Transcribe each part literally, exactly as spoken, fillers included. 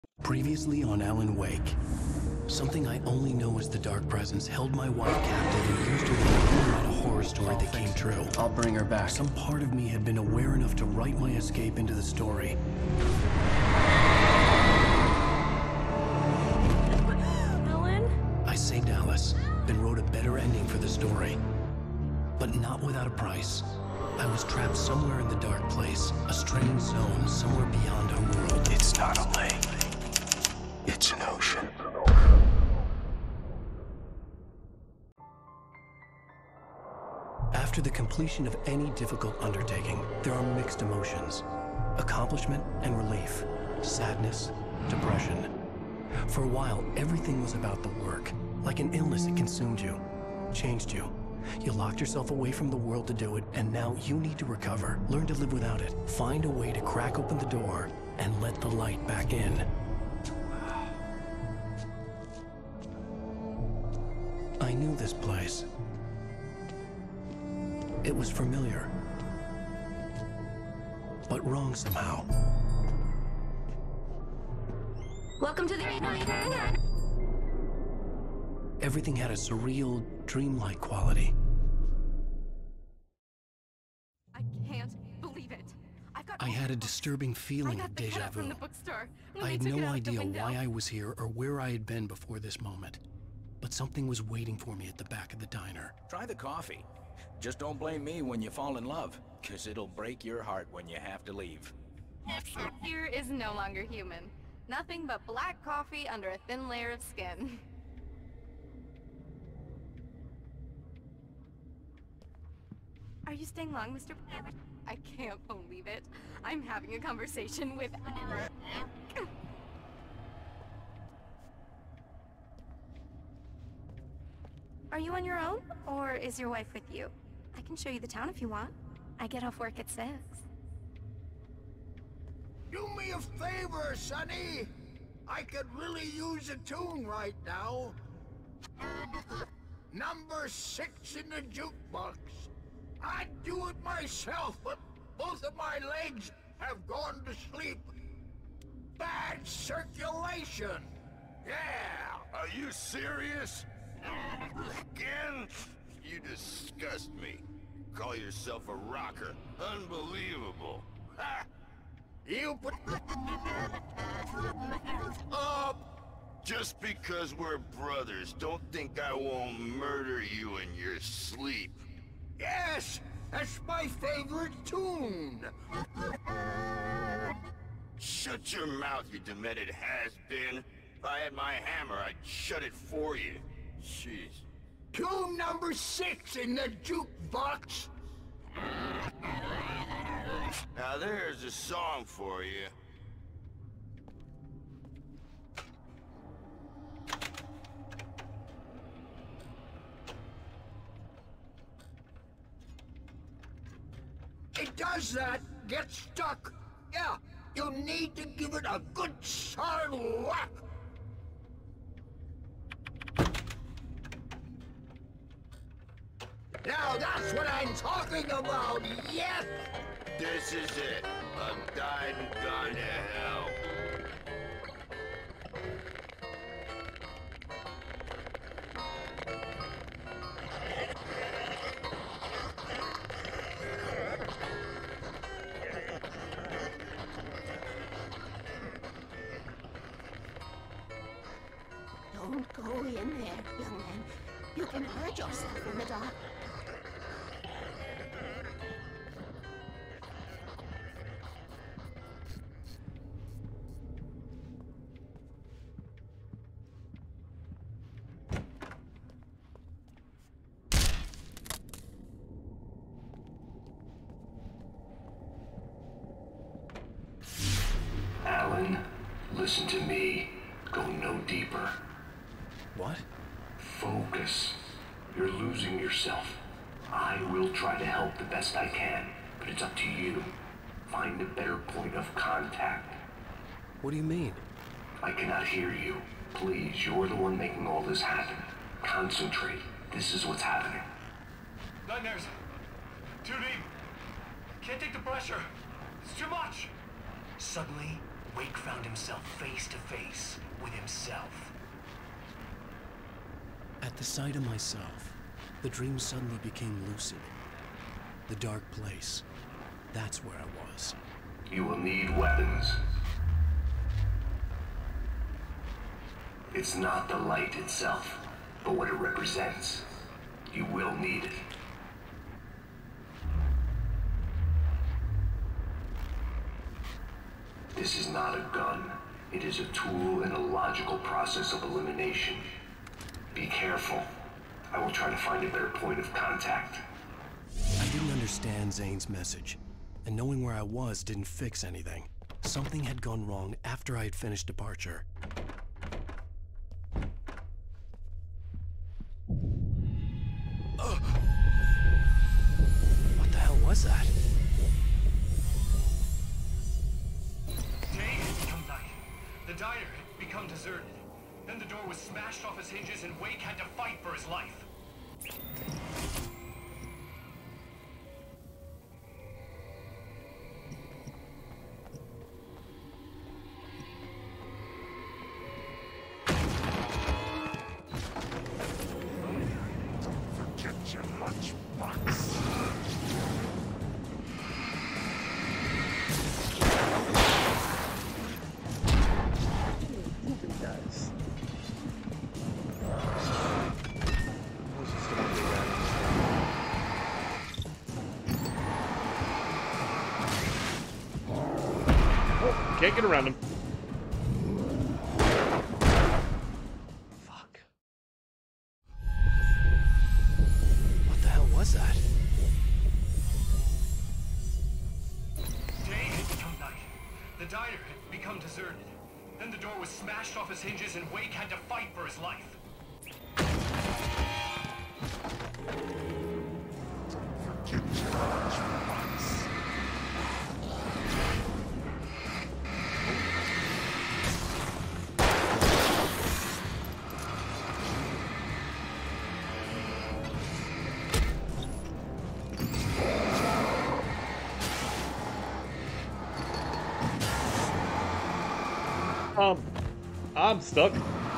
Previously on Alan Wake, something I only know as the Dark Presence held my wife captive and used her to write a horror story that came true. I'll bring her back. Some part of me had been aware enough to write my escape into the story. Alan? I saved Alice, then wrote a better ending for the story. But not without a price. I was trapped somewhere in the dark place, a strange zone somewhere beyond our world. It's not a lake. It's an ocean. After the completion of any difficult undertaking, there are mixed emotions. Accomplishment and relief. Sadness, depression. For a while, everything was about the work. Like an illness, it consumed you, changed you. You locked yourself away from the world to do it, and now you need to recover. Learn to live without it. Find a way to crack open the door and let the light back in. I knew this place. It was familiar, but wrong somehow. Welcome to the... Everything had a surreal, dreamlike quality. I can't believe it. I've got I had a disturbing feeling of deja vu. From the bookstore. I had no idea why I was here or where I had been before this moment. But something was waiting for me at the back of the diner. Try the coffee. Just don't blame me when you fall in love, because it'll break your heart when you have to leave. Here is no longer human. Nothing but black coffee under a thin layer of skin. Are you staying long, Mister I can't believe it. I'm having a conversation with... Are you on your own, or is your wife with you? I can show you the town if you want. I get off work at six. Do me a favor, Sonny. I could really use a tune right now. Number six in the jukebox. I'd do it myself, but both of my legs have gone to sleep. Bad circulation. Yeah. Are you serious? Again? You disgust me. Call yourself a rocker. Unbelievable. Ha! You put... up! Just because we're brothers, don't think I won't murder you in your sleep. Yes! That's my favorite tune! Shut your mouth, you demented has-been. If I had my hammer, I'd shut it for you. Jeez. Tune number six in the jukebox. Now there's a song for you. It does that. Get stuck. Yeah, you need to give it a good solid whack. Now that's what I'm talking about, yes! This is it. I'm died and gone to hell. Don't go in there, young man. You can hurt yourself in the dark. Alan, listen to me. Go no deeper. What? Focus. You're losing yourself. I will try to help the best I can, but it's up to you. Find a better point of contact. What do you mean? I cannot hear you. Please, you're the one making all this happen. Concentrate. This is what's happening. Nightmares. Too deep. Can't take the pressure. It's too much. Suddenly, Wake found himself face to face with himself. At the sight of myself, the dream suddenly became lucid. The dark place, that's where I was. You will need weapons. It's not the light itself, but what it represents. You will need it. This is not a gun. It is a tool in a logical process of elimination. Be careful. I will try to find a better point of contact. I didn't understand Zane's message, and knowing where I was didn't fix anything. Something had gone wrong after I had finished departure. Uh, what the hell was that? Day had become night. The diner had become deserted. Then the door was smashed off its hinges and Wake had to fight for his life. Forget your lunchbox. Can't get around him. Fuck. What the hell was that? Day had become night. The diner had become deserted. Then the door was smashed off its hinges and Wake had to fight for his life. Forget your lunchbox. Um, I'm stuck.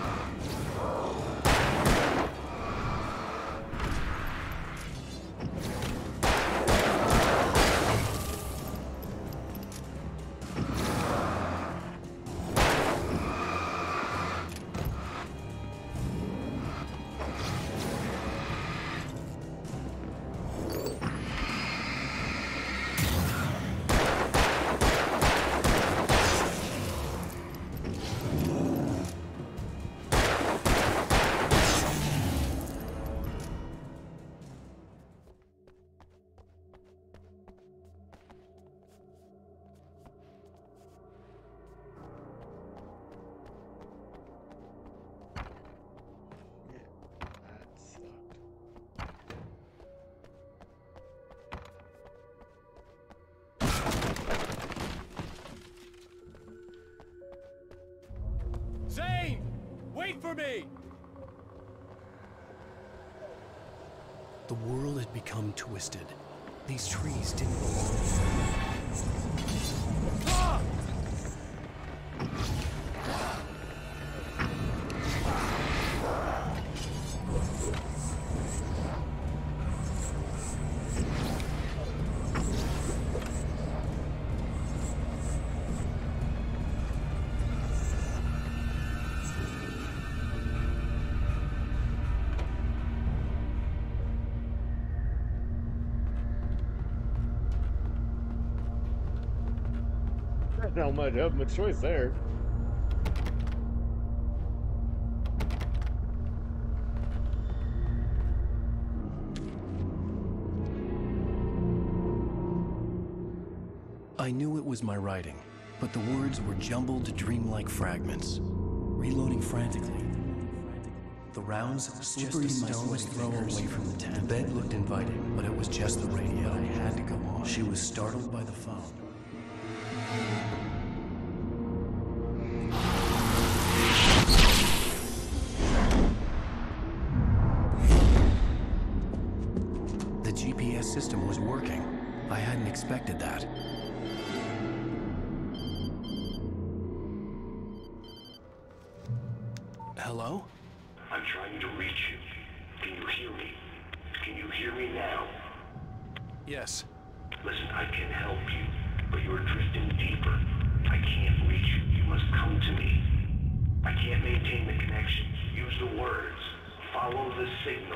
Zane! Wait for me! The world had become twisted. These trees didn't belong. Ah! Not much of a choice there. I knew it was my writing, but the words were jumbled, dreamlike fragments. Reloading frantically. The rounds slippery stones throw away from the tent. The bed looked inviting, but it was just the radio. I had to go on. She was startled by the phone. The G P S system was working. I hadn't expected that. Hello? I'm trying to reach you. Can you hear me? Can you hear me now? Yes. Listen, I can help you, but you're drifting deeper. I can't reach you. You must come to me. I can't maintain the connection. Use the words. Follow the signal.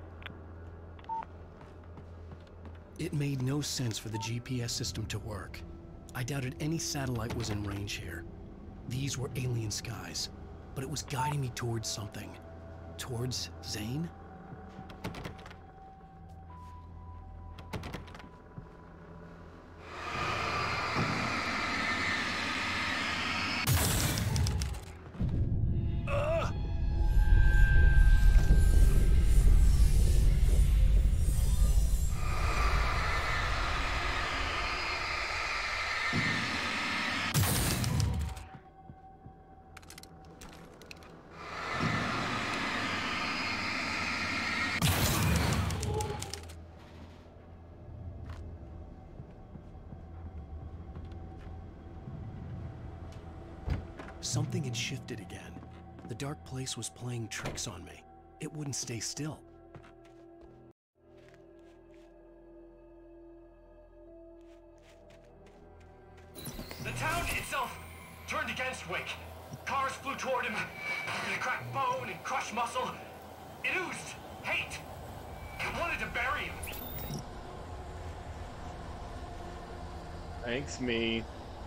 It made no sense for the G P S system to work. I doubted any satellite was in range here. These were alien skies, but it was guiding me towards something. Towards Zane? Something had shifted again. The dark place was playing tricks on me. It wouldn't stay still. The town itself turned against Wake. Cars flew toward him. It cracked bone and crushed muscle. It oozed hate. It wanted to bury him. Thanks, me.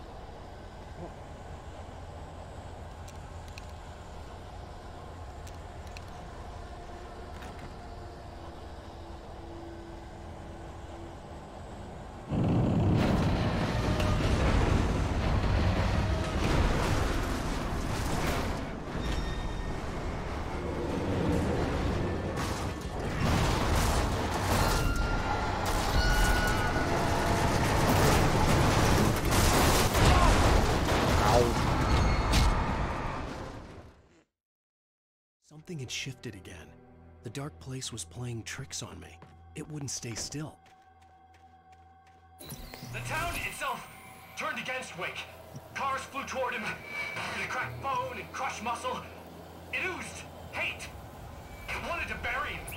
Something had shifted again. The dark place was playing tricks on me. It wouldn't stay still. The town itself turned against Wake. Cars flew toward him. It cracked bone and crushed muscle. It oozed hate. It wanted to bury him.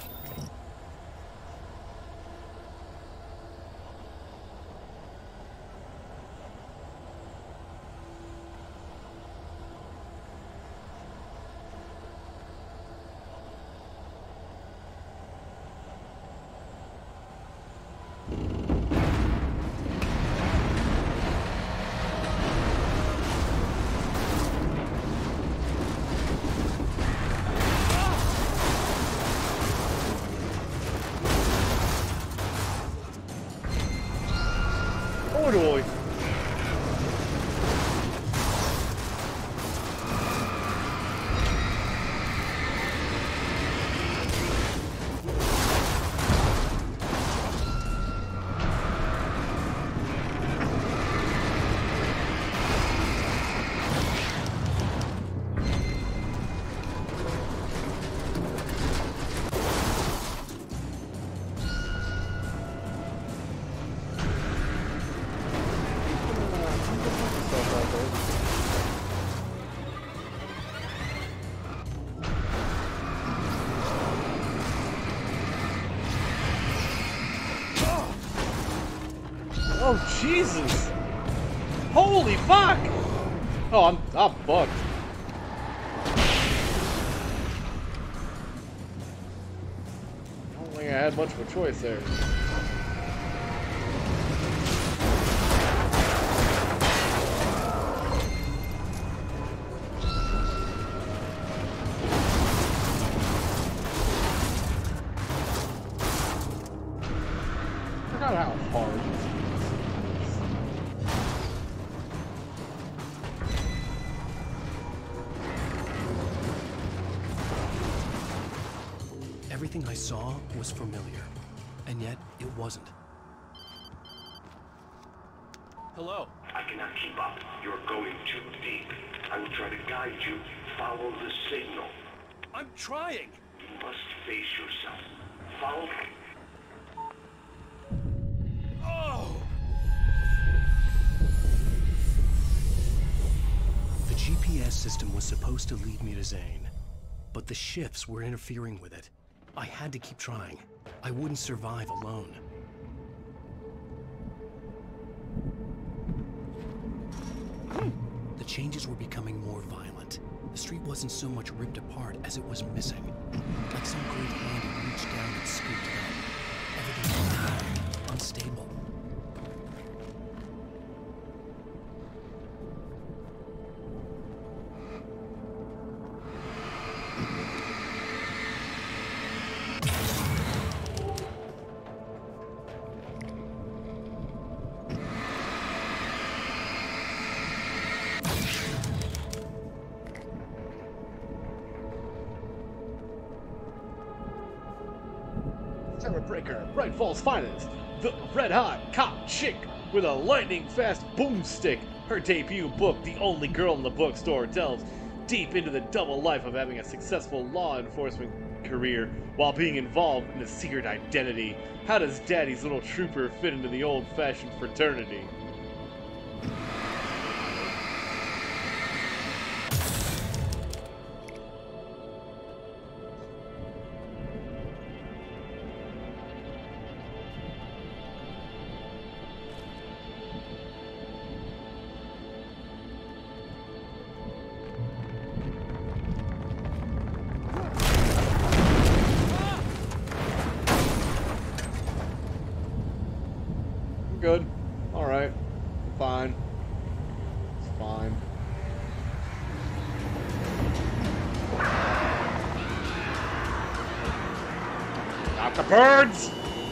Totally. Oh, Jesus! Holy fuck! Oh, I'm, I'm fucked. I don't think I had much of a choice there. I forgot how hard this is. Everything I saw was familiar, and yet it wasn't. Hello. I cannot keep up. You're going too deep. I will try to guide you. Follow the signal. I'm trying. You must face yourself. Follow. Oh! The G P S system was supposed to lead me to Zane, but the shifts were interfering with it. I had to keep trying. I wouldn't survive alone. The changes were becoming more violent. The street wasn't so much ripped apart as it was missing. Like some great hand had reached down and scooped it up. Everything was wrong, unstable. Breaker, Bright Falls finest, the red-hot cop chick with a lightning-fast boomstick. Her debut book, The Only Girl in the Bookstore, delves deep into the double life of having a successful law enforcement career while being involved in a secret identity. How does Daddy's little trooper fit into the old-fashioned fraternity? Good. Alright. Fine. It's fine. Not the birds!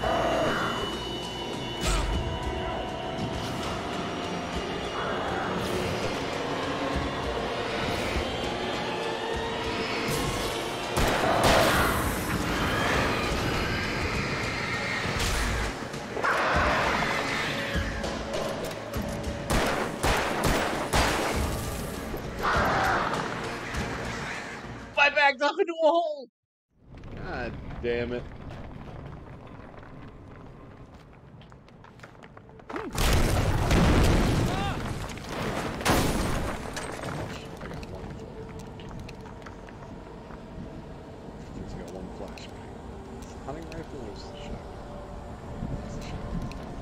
Up into a hole. God damn it. I got one. He's got one flashbang. Hunting rifle or is the shotgun? It's the shotgun.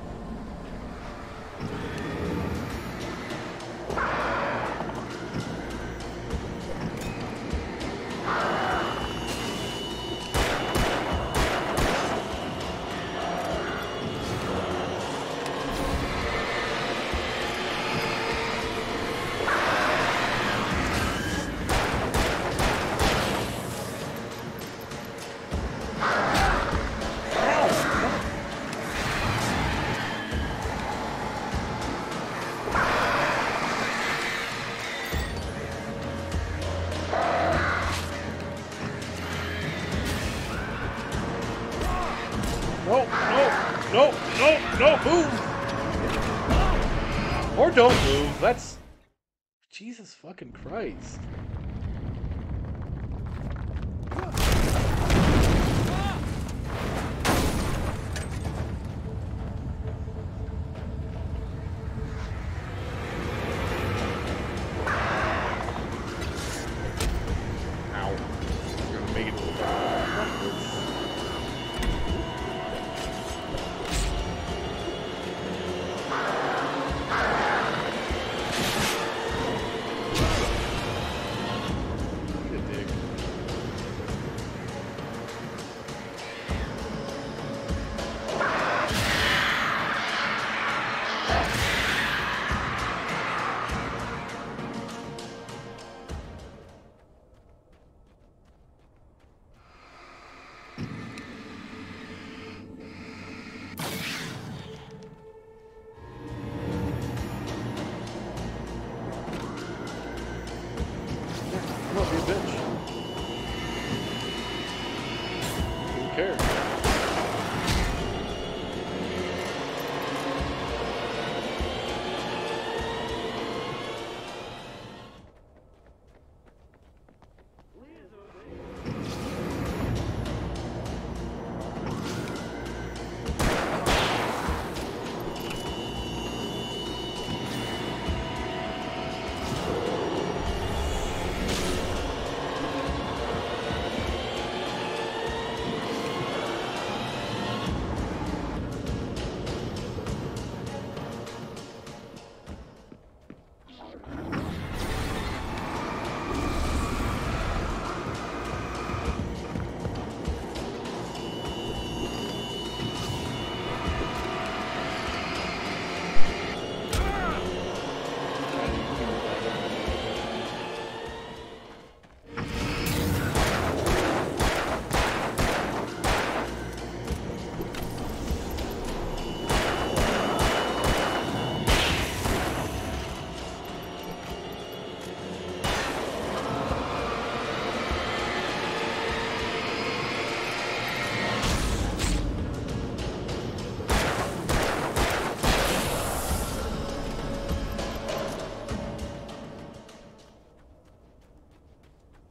No, no, no, no, no, move! Or don't move, that's... Jesus fucking Christ. Ow. I'm gonna make it to the backwards.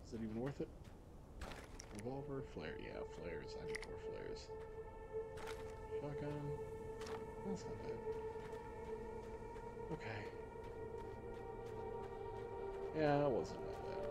Is it even worth it? Revolver, flare, yeah, flares. I need more flares. Shotgun. That's not bad. Okay. Yeah, it wasn't that bad.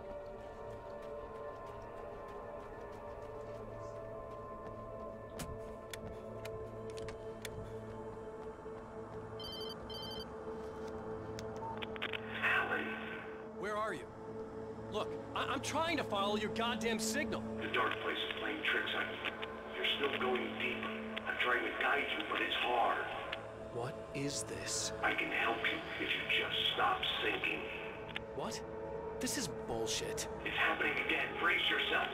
Where are you? Look, I I'm trying to follow your goddamn signal. The dark place is playing tricks on you. You're still going deeper. I'm trying to guide you, but it's hard. What is this? I can help you if you just stop sinking. What? This is bullshit. It's happening again. Brace yourself.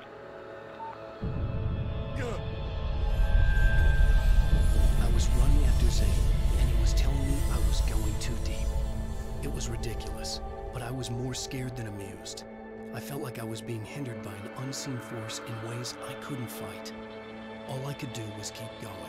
I was running after Zane, and he was telling me I was going too deep. It was ridiculous, but I was more scared than amused. I felt like I was being hindered by an unseen force in ways I couldn't fight. All I could do was keep going.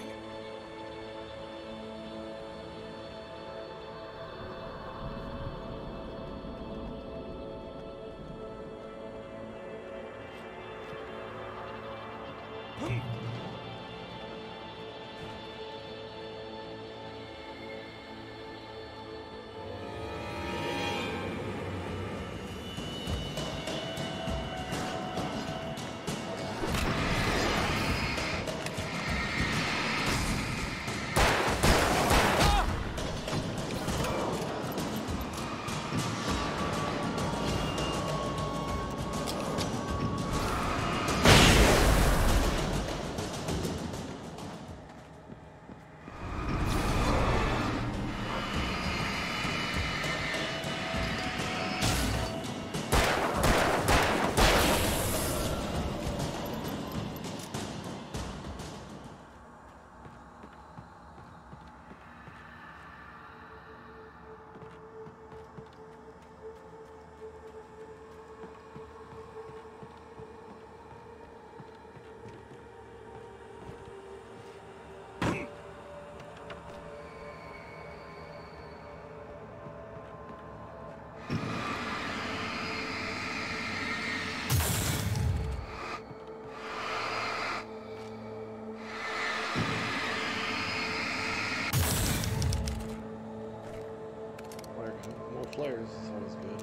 Flares is always good.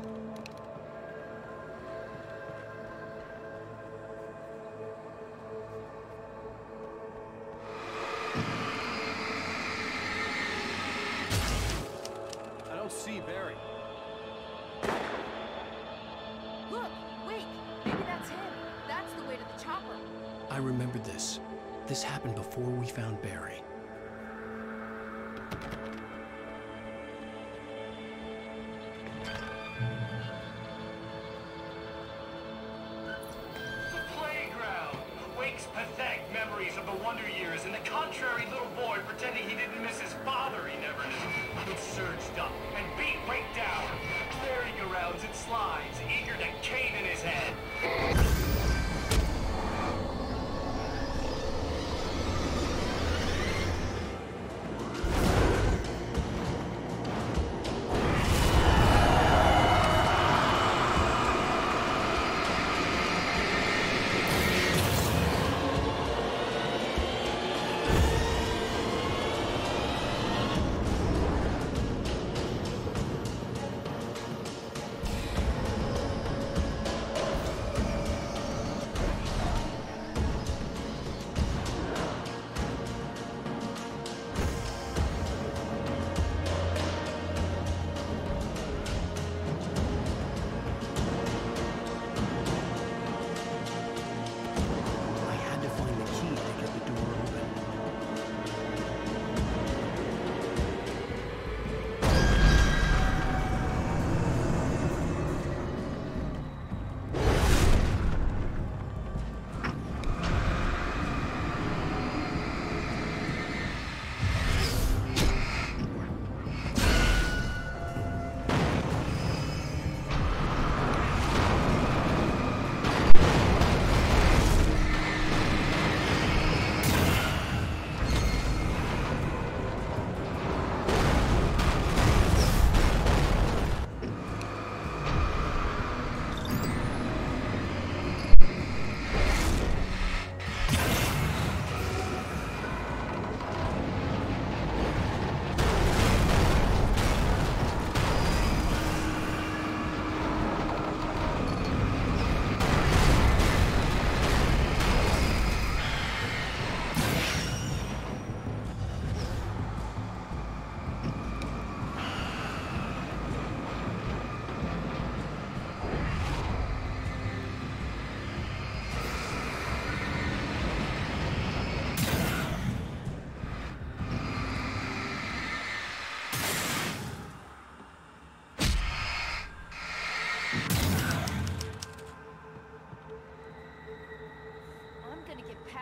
I don't see Barry. Look, wait, maybe that's him. That's the way to the chopper. I remembered this. This happened before we found Barry. Of the Wonder Years, and the contrary little boy pretending he didn't miss his father he never knew. It surged up and beat Wake down, merry-go-rounds and slides, eager to cave in his head.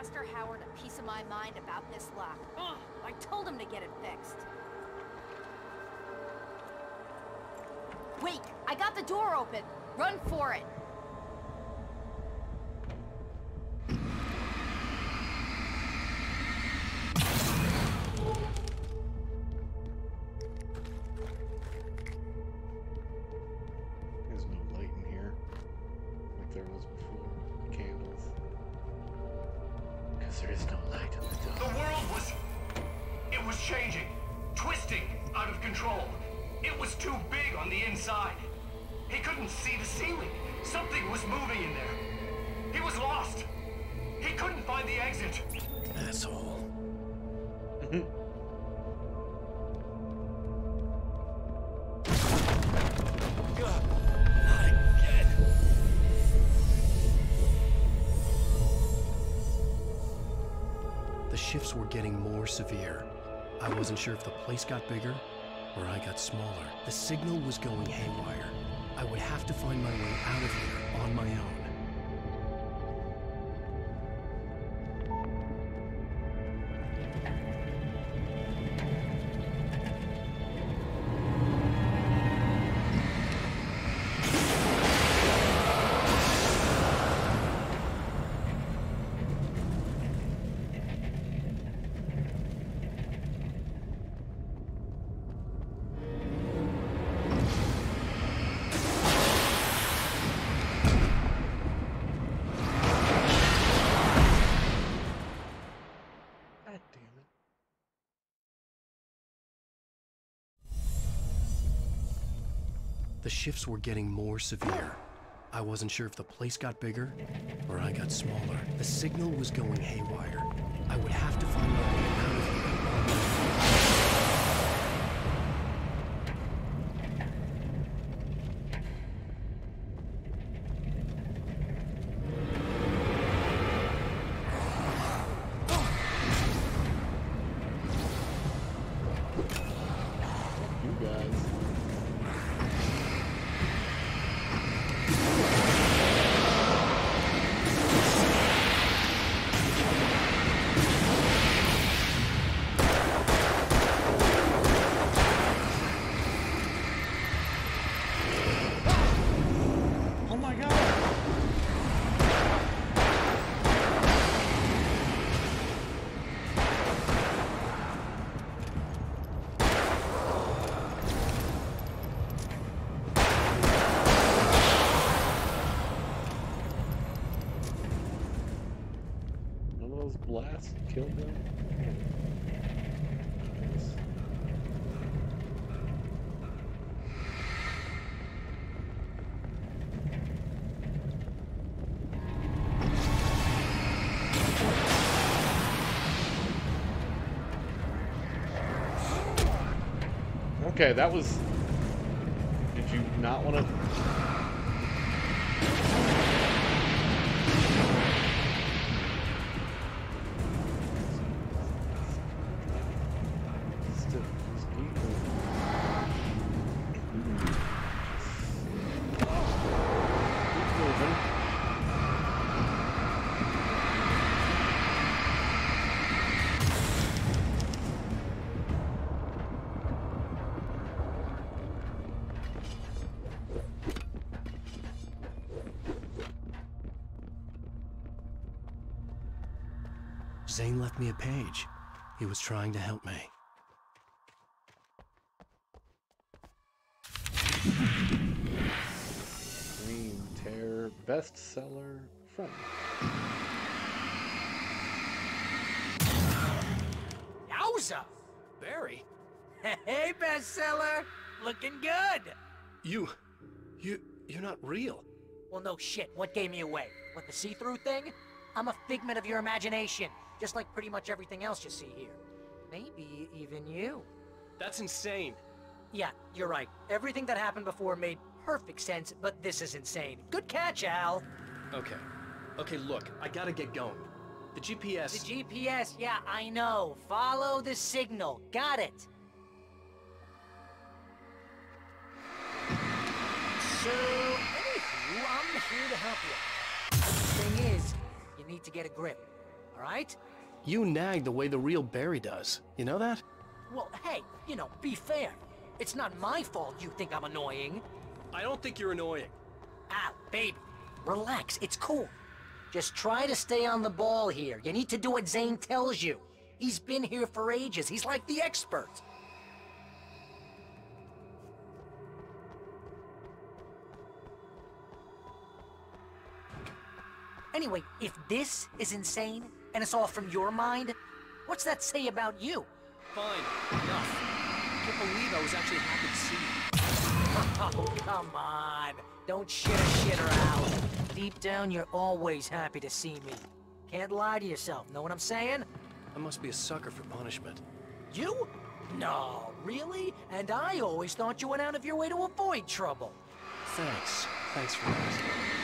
Master Howard a piece of my mind about this lock. Ugh, I told him to get it fixed. Wait, I got the door open. Run for it. There's no light in here, like there was before. Candles. Because there is no light in the dark. The world was... it was changing. Twisting. Out of control. It was too big on the inside. He couldn't see the ceiling. Something was moving in there. He was lost. He couldn't find the exit. Asshole. God, not again. The shifts were getting more severe. I wasn't sure if the place got bigger or I got smaller. The signal was going haywire. I would have to find my way out of here on my own. The shifts were getting more severe. I wasn't sure if the place got bigger or I got smaller. The signal was going haywire. I would have to find my way out of here on my own. Blast killed them. Nice. Okay, that was... Did you not want to... Zane left me a page. He was trying to help me. Green Terror bestseller from. Yowza! Barry. Hey, bestseller! Looking good! You... you... you're not real. Well, no shit. What gave me away? What, the see-through thing? I'm a figment of your imagination, just like pretty much everything else you see here. Maybe even you. That's insane. Yeah, you're right. Everything that happened before made perfect sense, but this is insane. Good catch, Al. Okay. Okay, look, I gotta get going. The G P S... The G P S, yeah, I know. Follow the signal. Got it. So, anywho, I'm here to help you. The thing is, you need to get a grip. right? You nag the way the real Barry does. You know that? Well, hey, you know, be fair. It's not my fault you think I'm annoying. I don't think you're annoying. Ah, baby. Relax, it's cool. Just try to stay on the ball here. You need to do what Zane tells you. He's been here for ages. He's like the expert. Anyway, if this is insane, and it's all from your mind, what's that say about you? Fine, enough. I can't believe I was actually happy to see you. Oh, come on. Don't shit a shitter out. Deep down, you're always happy to see me. Can't lie to yourself, know what I'm saying? I must be a sucker for punishment. You? No, really? And I always thought you went out of your way to avoid trouble. Thanks. Thanks for that.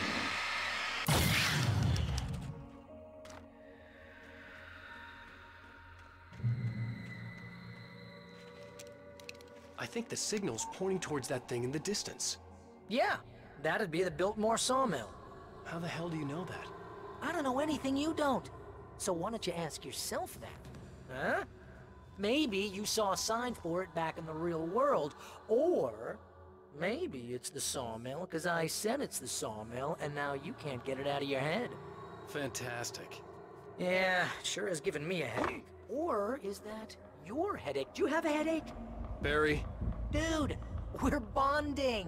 I think the signal's pointing towards that thing in the distance. Yeah, that'd be the Biltmore sawmill. How the hell do you know that? I don't know anything you don't. So why don't you ask yourself that? Huh? Maybe you saw a sign for it back in the real world, or maybe it's the sawmill because I said it's the sawmill and now you can't get it out of your head. Fantastic. Yeah, sure has given me a headache. Or is that your headache? Do you have a headache? Barry? Dude, we're bonding.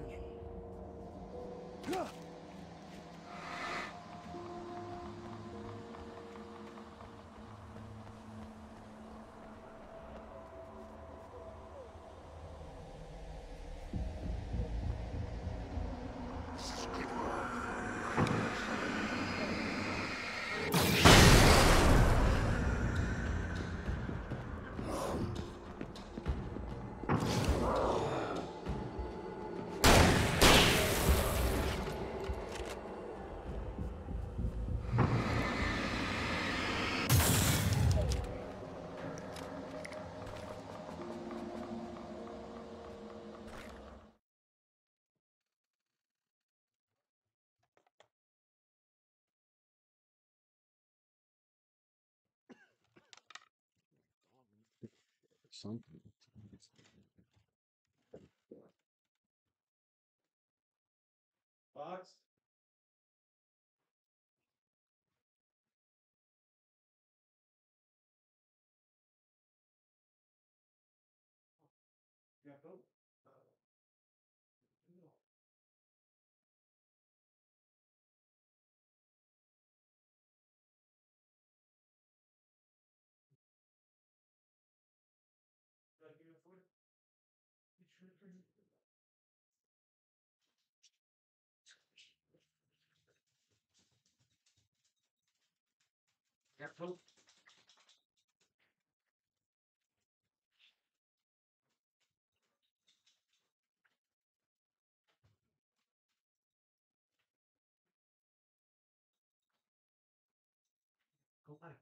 Something. Box. Yeah, go. Careful. Go back.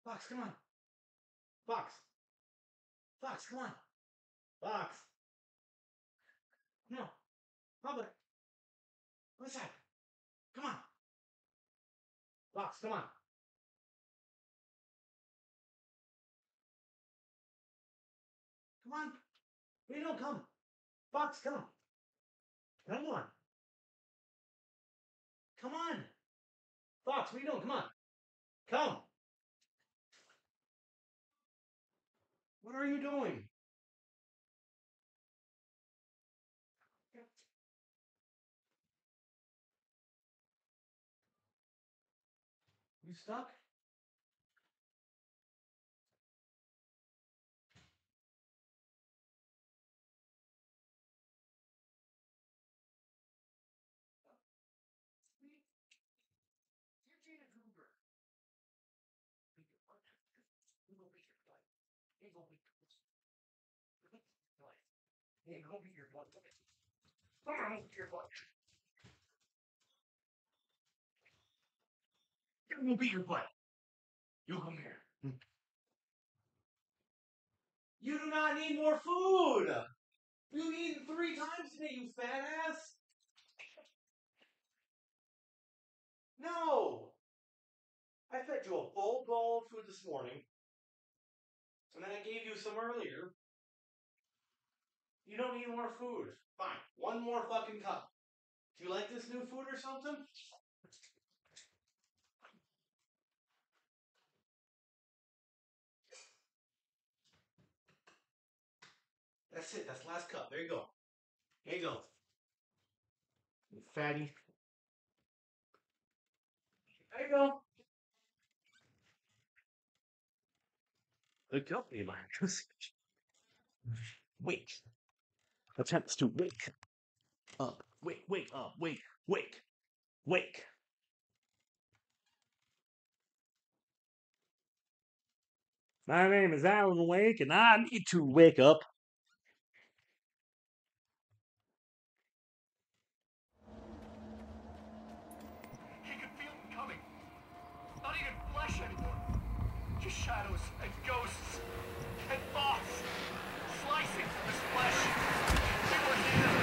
Fox, come on. Fox. Fox, come on. Fox. No. Public. What's that? Come on. Fox, come on. Come on. We don't come. Fox, come. Come on. Come on. Fox, we don't. Come on. Come. What are you doing? You stuck? Hey, go beat your butt. Come on, beat your butt. Go beat your butt. You come here. You do not need more food. You've eaten three times today, you fat ass. No. I fed you a full bowl of food this morning. And then I gave you some earlier. You don't need more food. Fine. One more fucking cup. Do you like this new food or something? That's it. That's the last cup. There you go. There you go. You fatty. There you go. The company man. Wait. Attempts to wake up. Wake, wake up. Wake, wake, wake. My name is Alan Wake, and I need to wake up. He could feel them coming. Not even flesh anymore. Just shadows and ghosts and thoughts slicing through his flesh. It was him.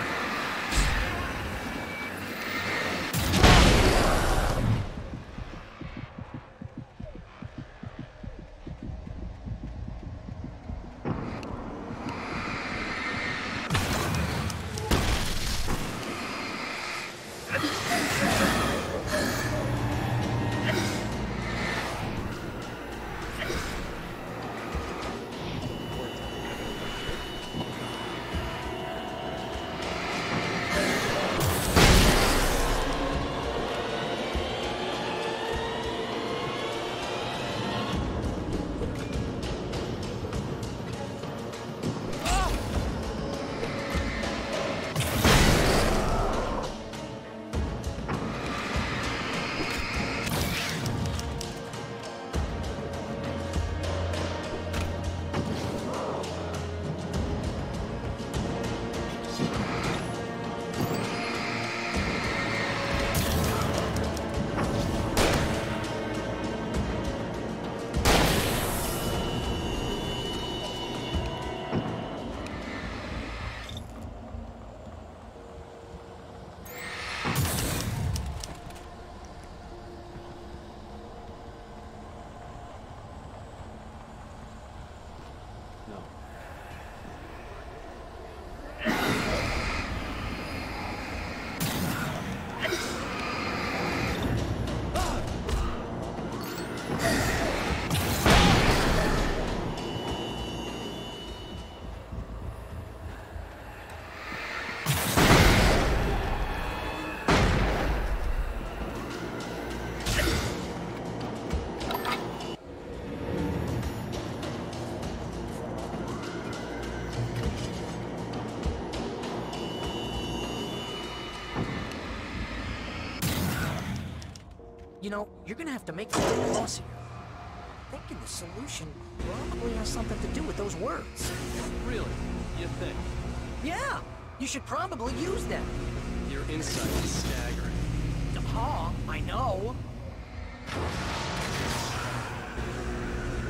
You know, you're gonna have to make the boss here. I'm thinking the solution probably has something to do with those words. Really? You think? Yeah! You should probably use them. Your insight is staggering. Huh? I know.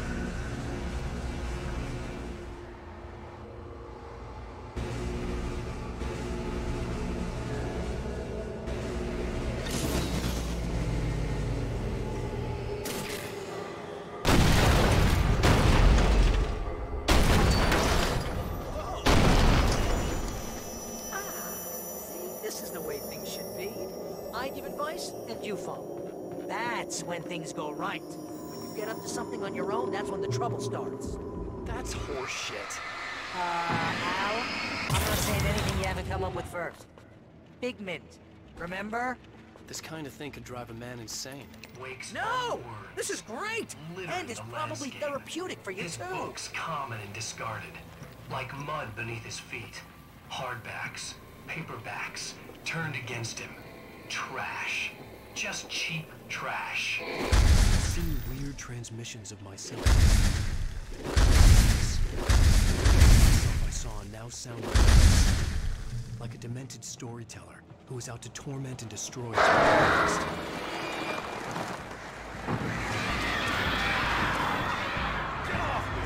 That's when things go right. When you get up to something on your own, that's when the trouble starts. That's horseshit. Uh, Al, I'm not saying anything you haven't come up with first. Figment, remember? This kind of thing could drive a man insane. Wake's No! own words, This is great! littering And it's the probably landscape. therapeutic for you, His too. books common and discarded, like mud beneath his feet. Hardbacks, paperbacks, turned against him. Trash. Just cheap trash. Seeing weird transmissions of myself. Myself I saw now sounded like a demented storyteller who was out to torment and destroy his protagonist. Get off me!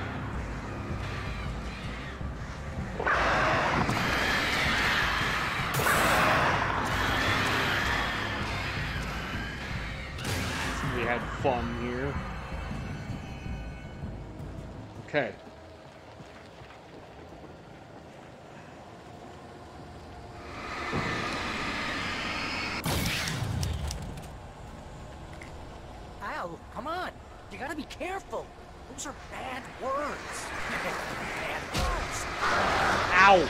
We had fun here. Okay. Al, come on. You gotta be careful. Those are bad words. Bad words. Ow!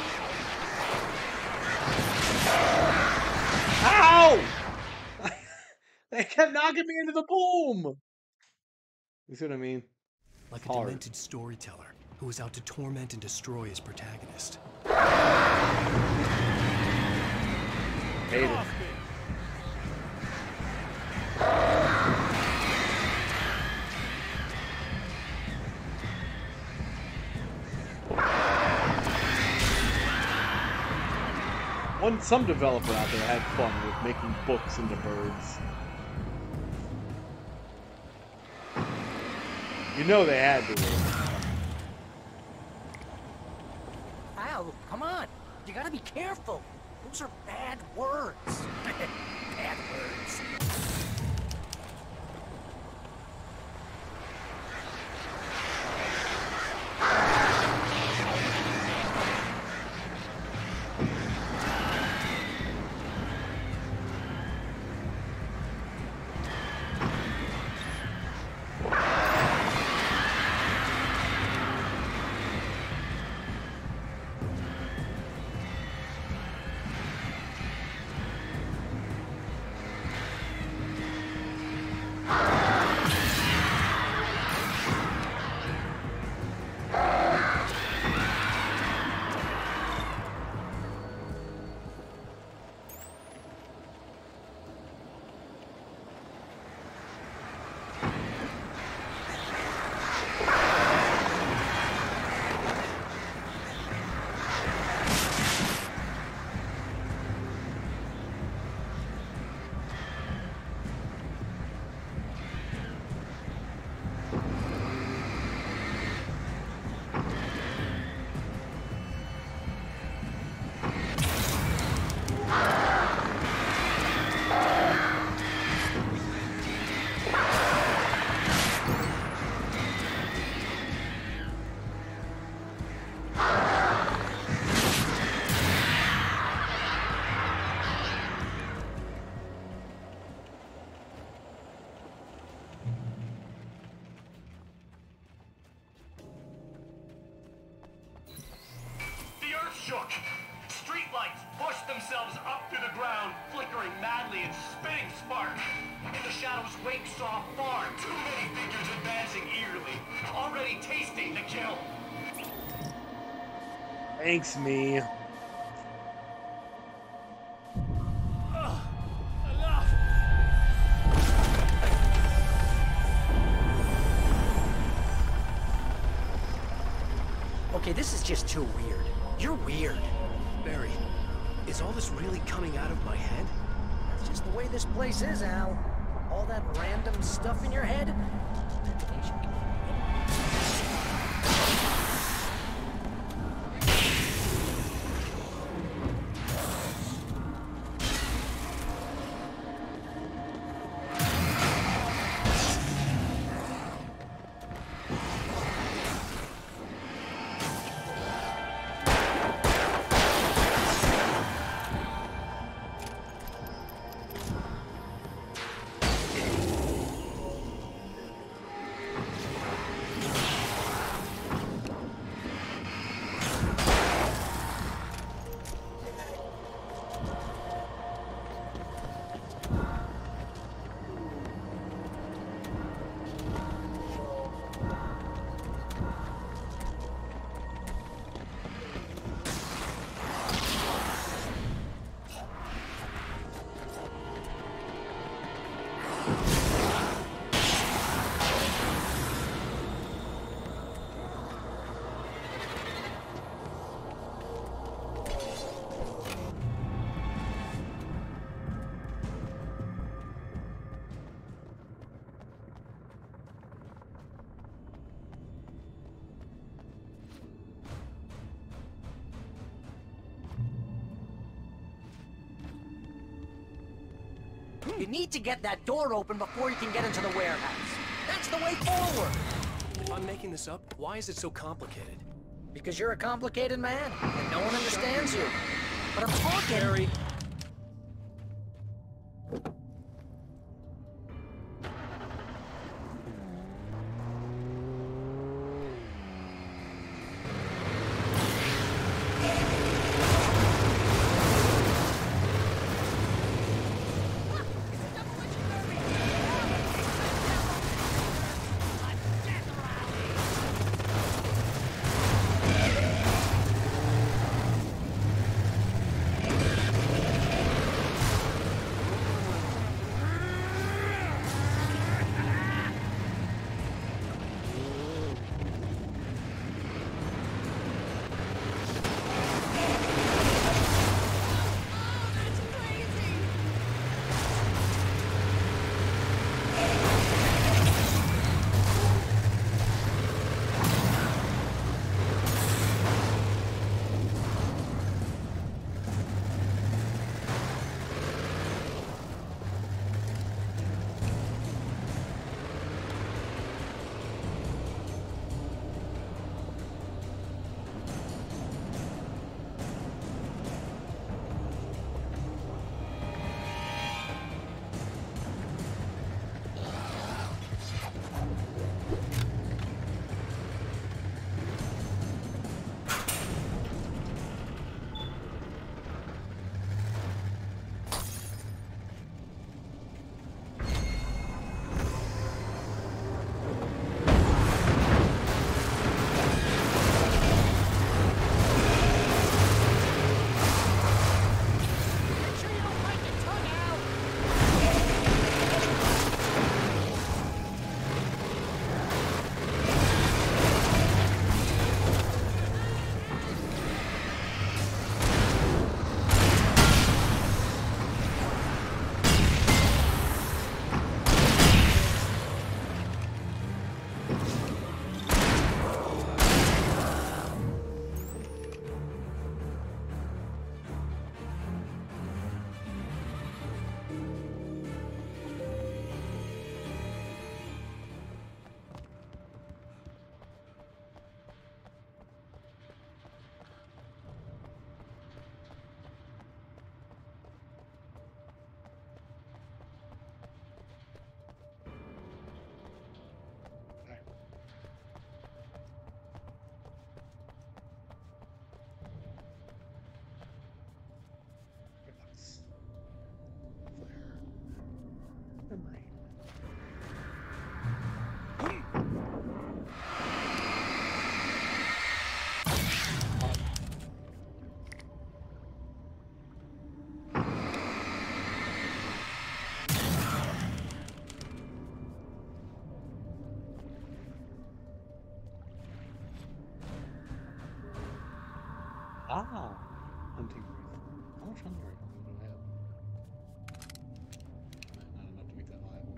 Ow! They kept knocking me into the boom! You see what I mean? Like a Hard. demented storyteller who was out to torment and destroy his protagonist. Hate it. One, some developer out there had fun with making books into birds. You know they had to. Al, come on. You gotta be careful. Those are bad words. Bad words. shook. Streetlights pushed themselves up through the ground, flickering madly and spitting spark. In the shadows, Wake saw far too many figures advancing eagerly, already tasting the kill. Thanks, me. Okay, this is just too weird. You're weird. Barry, is all this really coming out of my head? That's just the way this place is, Al. All that random stuff in your head. You need to get that door open before you can get into the warehouse. That's the way forward. If I'm making this up, why is it so complicated? Because you're a complicated man, and no one understands you. But I'm talking... Harry. Ah, hunting rifle. How much hunting rifle do I have? Not enough to make that viable.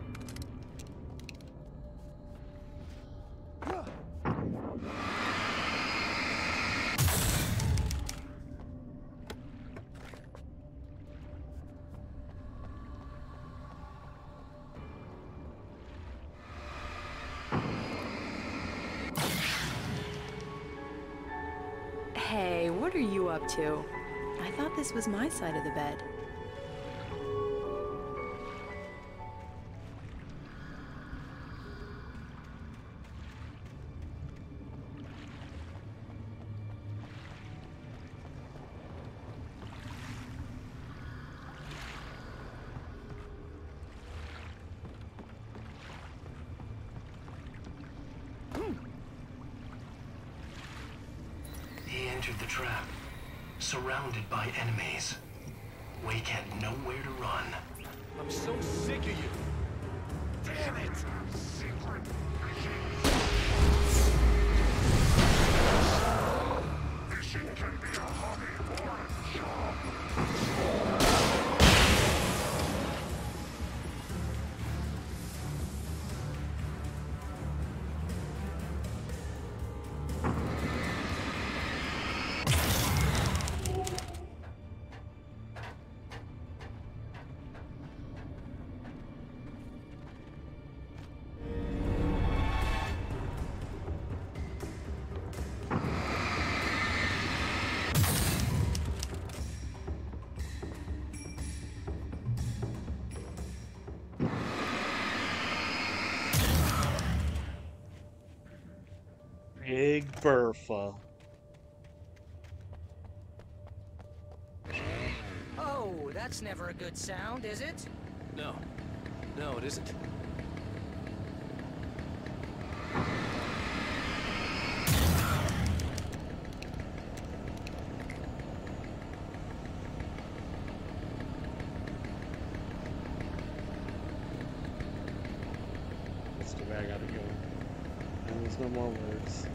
Hey, what are you up to? I thought this was my side of the bed. The trap, surrounded by enemies. Wake had nowhere to run. I'm so sick of you. Damn it! Mission can be a hobby or a job. Big Bertha. Oh, that's never a good sound, is it? No. No, it isn't. That's too bad, I gotta go. And there's no more words.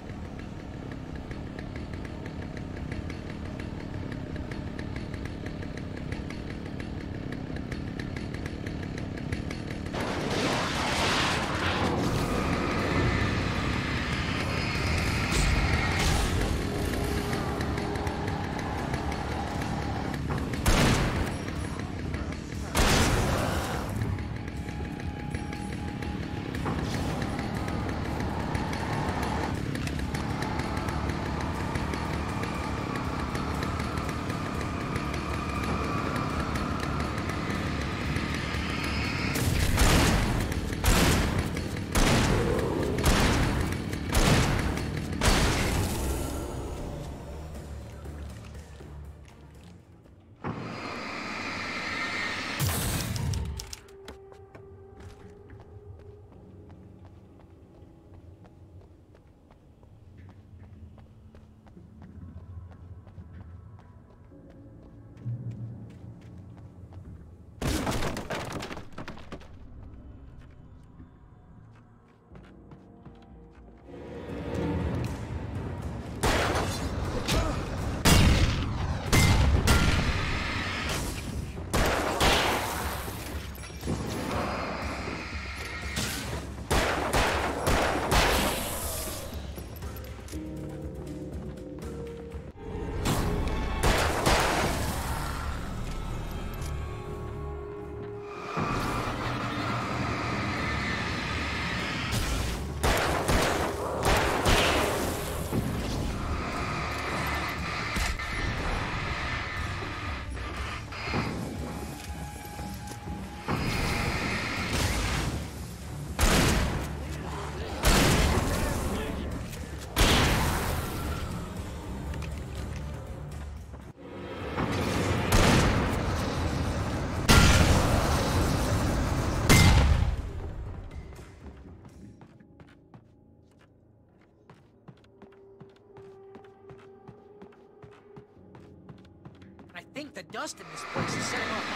I think the dust in this place is setting off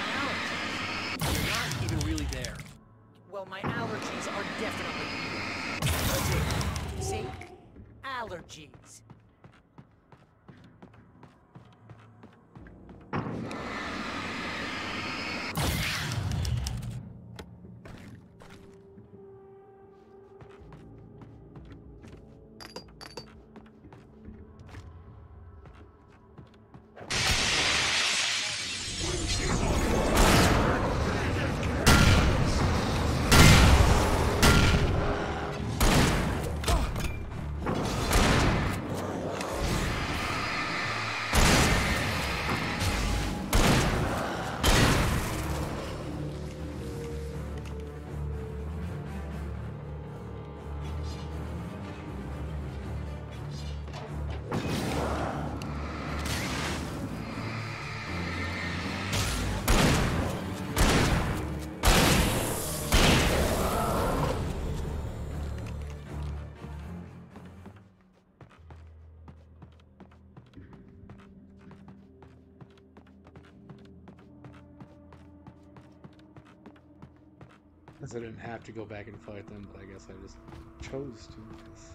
my allergies. You're not even really there. Well, my allergies are definitely here. See? Allergies. Because I didn't have to go back and fight them, but I guess I just chose to. Because...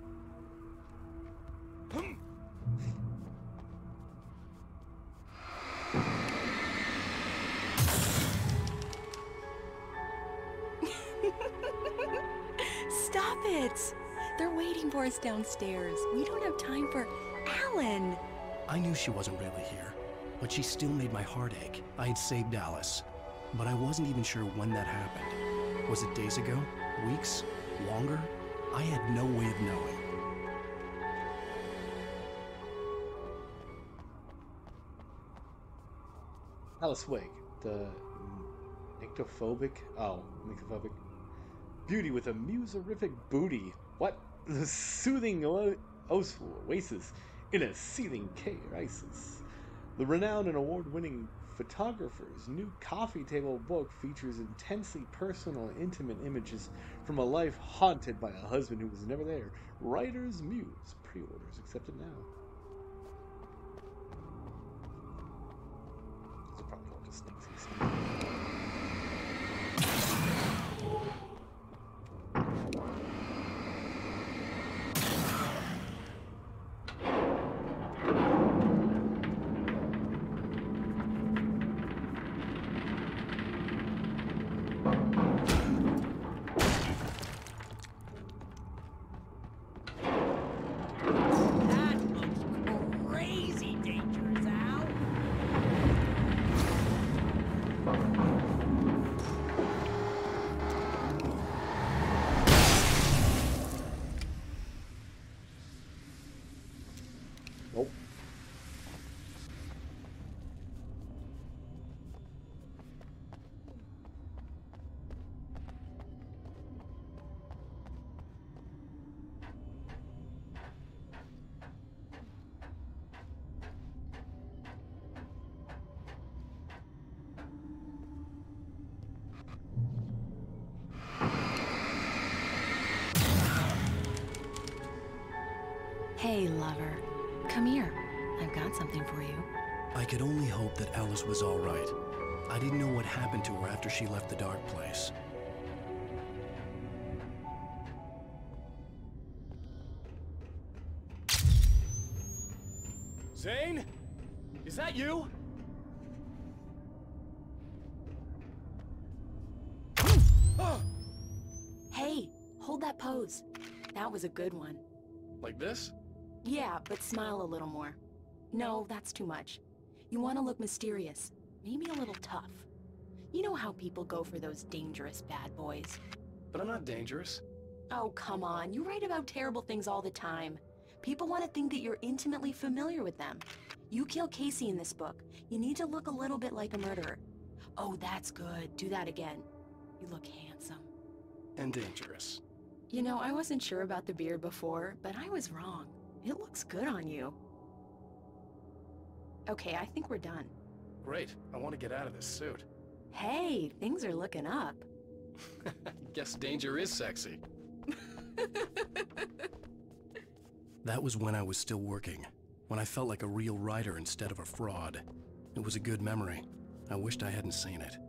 Stop it! They're waiting for us downstairs. We don't have time for Alan. I knew she wasn't really here, but she still made my heart ache. I had saved Alice, but I wasn't even sure when that happened. Was it days ago? Weeks? Longer? I had no way of knowing. Alice Wake, the nyctophobic, oh, nyctophobic beauty with a muserific booty. What? The soothing o oasis in a seething crisis. The renowned and award-winning photographer's new coffee table book features intensely personal and intimate images from a life haunted by a husband who was never there. Writer's Muse. Pre-orders accepted now. These are probably all just things he's seen. Hey, lover. Come here. I've got something for you. I could only hope that Alice was all right. I didn't know what happened to her after she left the dark place. Zane? Is that you? Hey, hold that pose. That was a good one. Like this? Yeah, but smile a little more. No, that's too much. You want to look mysterious, maybe a little tough. You know how people go for those dangerous bad boys. But I'm not dangerous. Oh, come on. You write about terrible things all the time. People want to think that you're intimately familiar with them. You kill Casey in this book. You need to look a little bit like a murderer. Oh, that's good. Do that again. You look handsome. And dangerous. You know, I wasn't sure about the beard before, but I was wrong. It looks good on you. Okay, I think we're done. Great. I want to get out of this suit. Hey, things are looking up. Guess danger is sexy. That was when I was still working, when I felt like a real writer instead of a fraud. It was a good memory. I wished I hadn't seen it.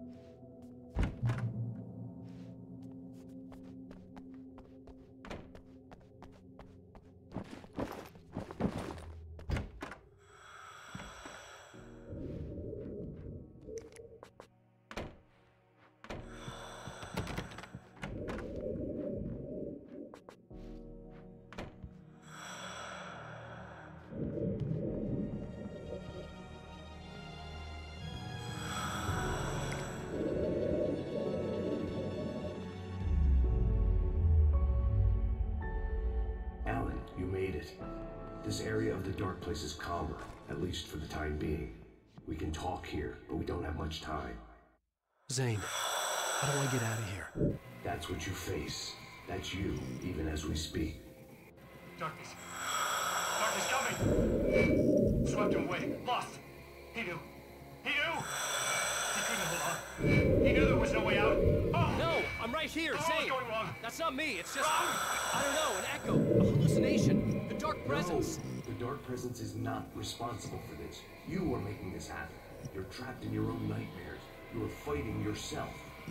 This area of the dark place is calmer, at least for the time being. We can talk here, but we don't have much time. Zane, how do I get out of here? That's what you face. That's you, even as we speak. Darkness. Darkness coming! Swept him away. Lost. He knew. He knew! He couldn't hold on. He knew there was no way out. Oh! No! I'm right here, oh, Zane! What's going wrong? That's not me, it's just... Wrong. I don't know, an echo, a hallucination. The dark presence. No, the dark presence is not responsible for this. You are making this happen. You're trapped in your own nightmares. You are fighting yourself.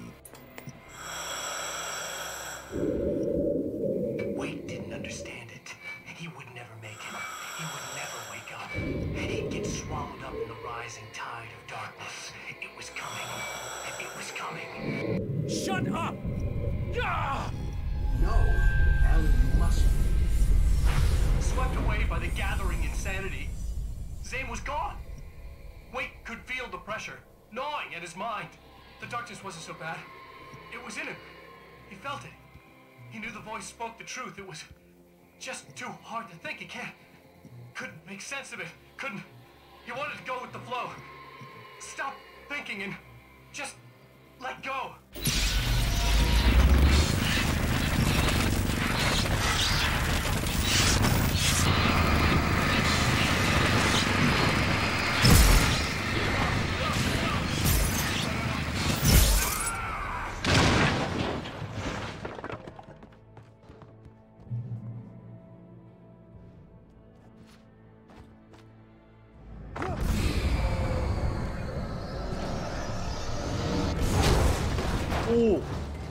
Wade didn't understand it. He would never make it. He would never wake up. He'd get swallowed up in the rising tide of darkness. It was coming. It was coming. Shut up! Ah! No, Alan, you must. Swept away by the gathering insanity, Zane was gone. Wade could feel the pressure gnawing at his mind. The darkness wasn't so bad. It was in him. He felt it. He knew the voice spoke the truth. It was just too hard to think. He can't. Couldn't make sense of it. Couldn't. He wanted to go with the flow. Stop thinking and just let go. Ooh.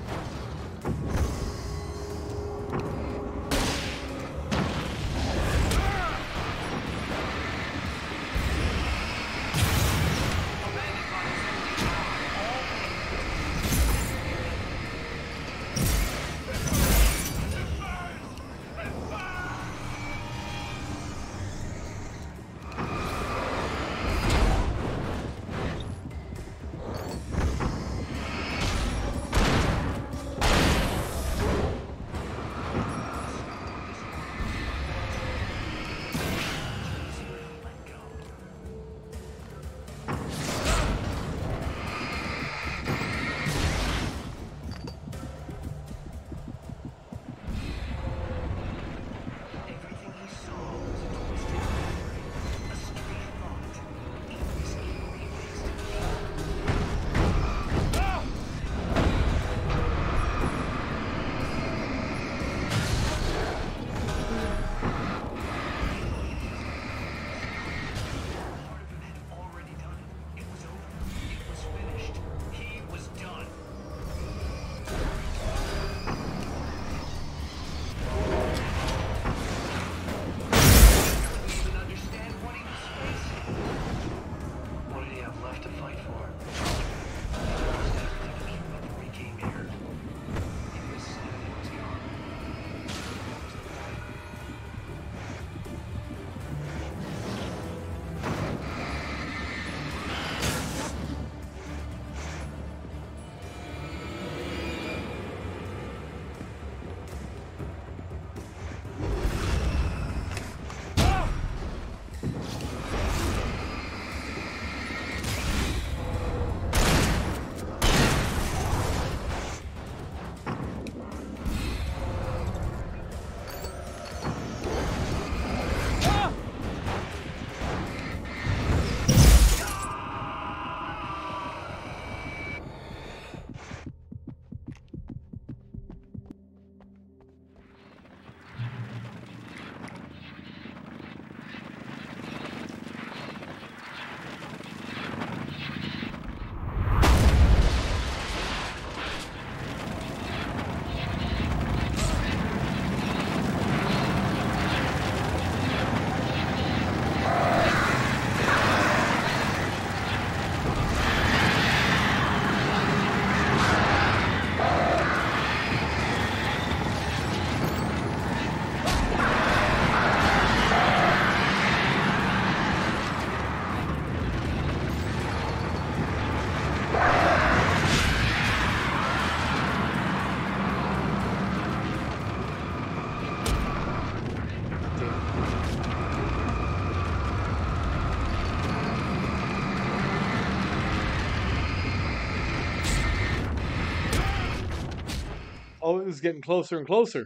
Oh, it was getting closer and closer.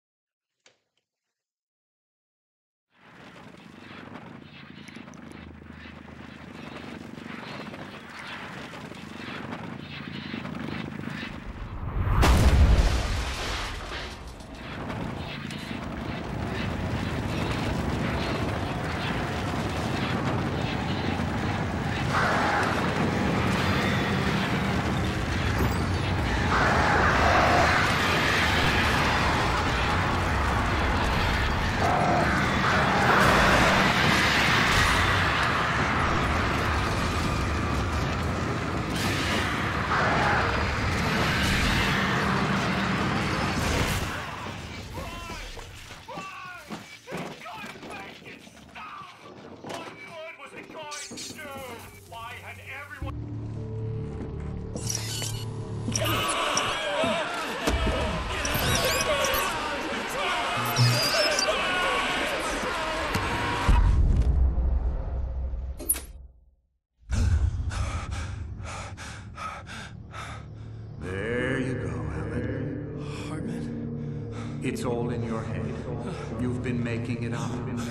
It's all in your head. You've been making it up.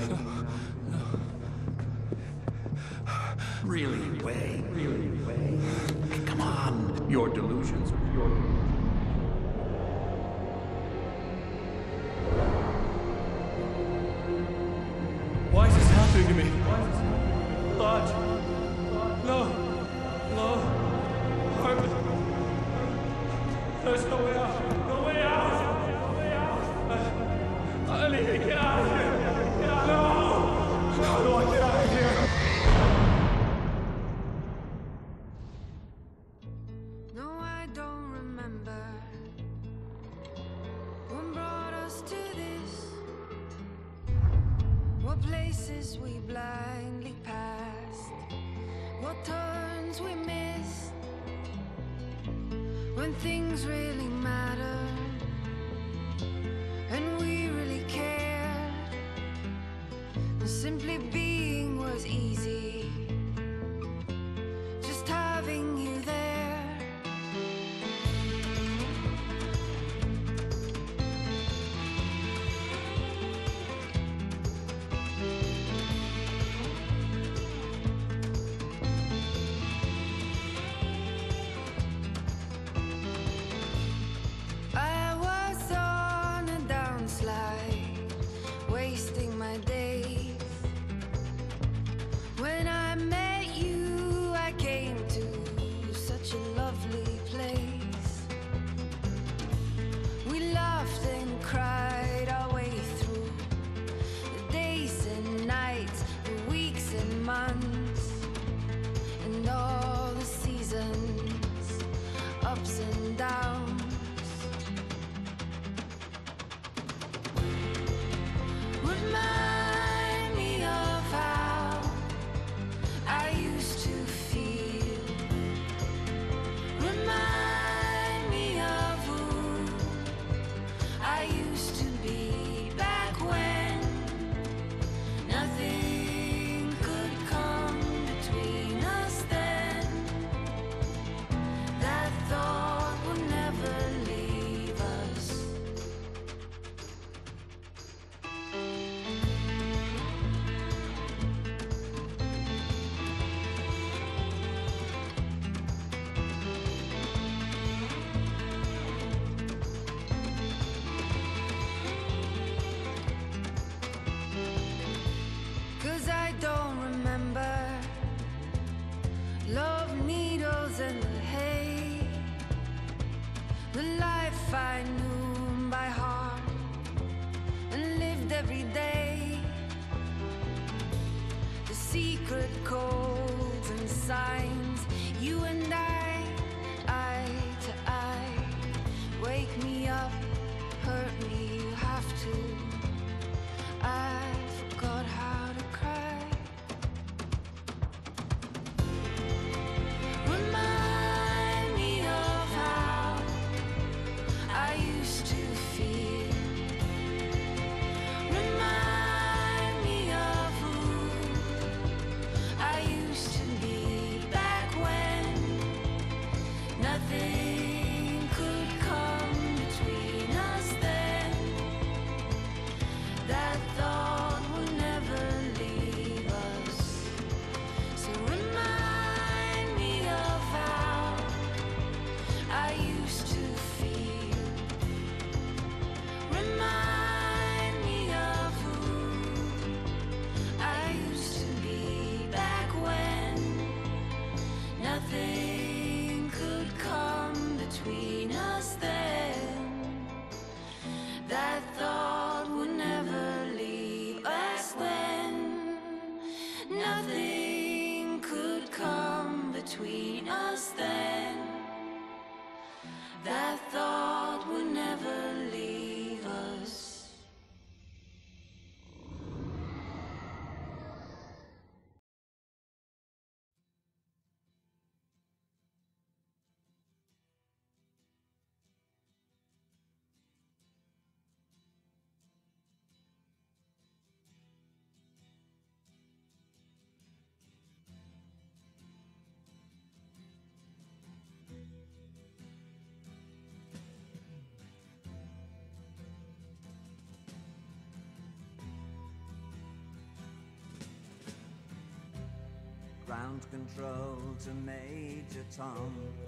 Really, Wade. Really, Wade. Come on. Your delusions. Your Why is this happening to me? Lodge. No. No. Hartman. us to this? What places we blindly passed? What turns we missed? When things really matter and we really cared, and simply being was easy, just having you there. I was on a downslide, wasting my days. When I met you, I came to such a lovely place. We laughed and cried our way through the days and nights, the weeks and months, and all the seasons, ups and downs. Remind me of how I used to feel. Remind me of who I used to be back when nothing could come between us then. That thought would never leave us. Cause I don't remember love needles and the hay, the life I knew by heart and lived every day, the secret codes and signs, you and I, eye to eye. Wake me up, hurt me, you have to. I forgot how to cry. Remind me of how I used to feel. Remind me of who I used to be back when nothing could come between us then. That thought would never leave us. So remind me of how I used to feel. Remind me of who I used to be back when nothing could come between us then. That thought would never leave us when nothing could come between us then. That thought would never leave us. Ground control to Major Tom.